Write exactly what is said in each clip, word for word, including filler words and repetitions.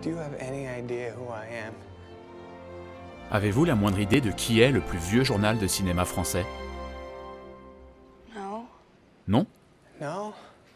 Do you have any idea who I am? Avez-vous la moindre idée de qui est le plus vieux journal de cinéma français? No. Non? No?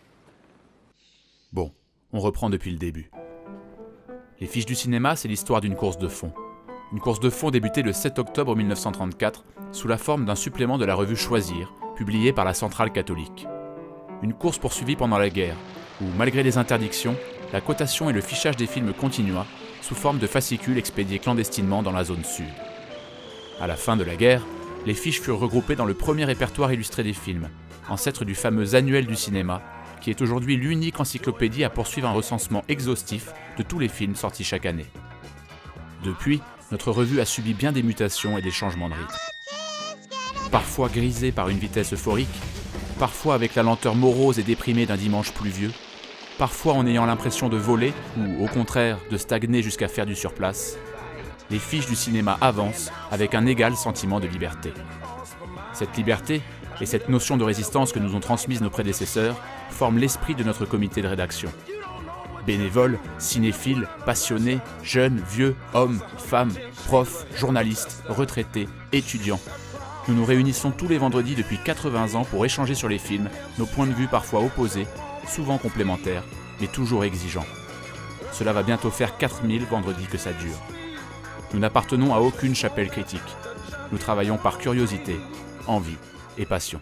Bon, on reprend depuis le début. Les Fiches du cinéma, c'est l'histoire d'une course de fond. Une course de fond débutée le sept octobre mille neuf cent trente-quatre sous la forme d'un supplément de la revue Choisir, publié par la Centrale catholique. Une course poursuivie pendant la guerre, où, malgré les interdictions, la cotation et le fichage des films continua, sous forme de fascicules expédiés clandestinement dans la zone sud. À la fin de la guerre, les fiches furent regroupées dans le premier répertoire illustré des films, ancêtre du fameux Annuel du cinéma, qui est aujourd'hui l'unique encyclopédie à poursuivre un recensement exhaustif de tous les films sortis chaque année. Depuis, notre revue a subi bien des mutations et des changements de rythme. Parfois grisée par une vitesse euphorique, parfois avec la lenteur morose et déprimée d'un dimanche pluvieux, parfois en ayant l'impression de voler ou, au contraire, de stagner jusqu'à faire du surplace, les Fiches du cinéma avancent avec un égal sentiment de liberté. Cette liberté et cette notion de résistance que nous ont transmise nos prédécesseurs forment l'esprit de notre comité de rédaction. Bénévoles, cinéphiles, passionnés, jeunes, vieux, hommes, femmes, profs, journalistes, retraités, étudiants. Nous nous réunissons tous les vendredis depuis quatre-vingts ans pour échanger sur les films, nos points de vue parfois opposés, souvent complémentaires, mais toujours exigeants. Cela va bientôt faire quatre mille vendredis que ça dure. Nous n'appartenons à aucune chapelle critique. Nous travaillons par curiosité, envie et passion.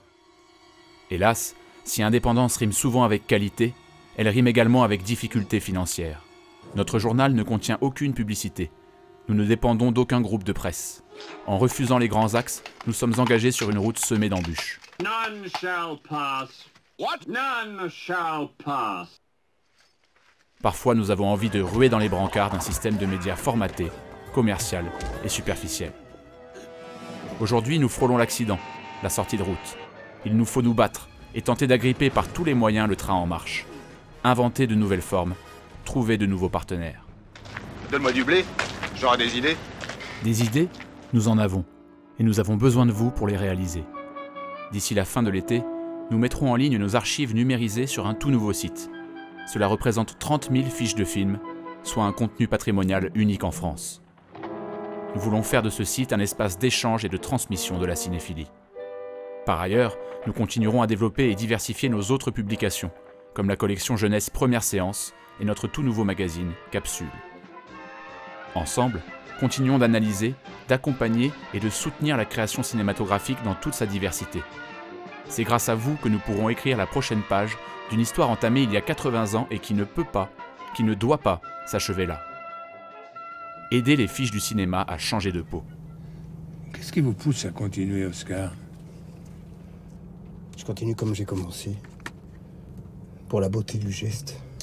Hélas, si indépendance rime souvent avec qualité, elle rime également avec difficulté financière. Notre journal ne contient aucune publicité. Nous ne dépendons d'aucun groupe de presse. En refusant les grands axes, nous sommes engagés sur une route semée d'embûches. None shall pass. What? None shall pass. Parfois, nous avons envie de ruer dans les brancards d'un système de médias formaté, commercial et superficiel. Aujourd'hui, nous frôlons l'accident, la sortie de route. Il nous faut nous battre et tenter d'agripper par tous les moyens le train en marche. Inventer de nouvelles formes, trouver de nouveaux partenaires. Donne-moi du blé, j'aurai des idées. Des idées, nous en avons, et nous avons besoin de vous pour les réaliser. D'ici la fin de l'été, nous mettrons en ligne nos archives numérisées sur un tout nouveau site. Cela représente trente mille fiches de films, soit un contenu patrimonial unique en France. Nous voulons faire de ce site un espace d'échange et de transmission de la cinéphilie. Par ailleurs, nous continuerons à développer et diversifier nos autres publications, comme la collection jeunesse Première Séance et notre tout nouveau magazine Capsule. Ensemble, continuons d'analyser, d'accompagner et de soutenir la création cinématographique dans toute sa diversité. C'est grâce à vous que nous pourrons écrire la prochaine page d'une histoire entamée il y a quatre-vingts ans et qui ne peut pas, qui ne doit pas s'achever là. Aider les Fiches du cinéma à changer de peau. Qu'est-ce qui vous pousse à continuer, Oscar? Je continue comme j'ai commencé. Pour la beauté du geste.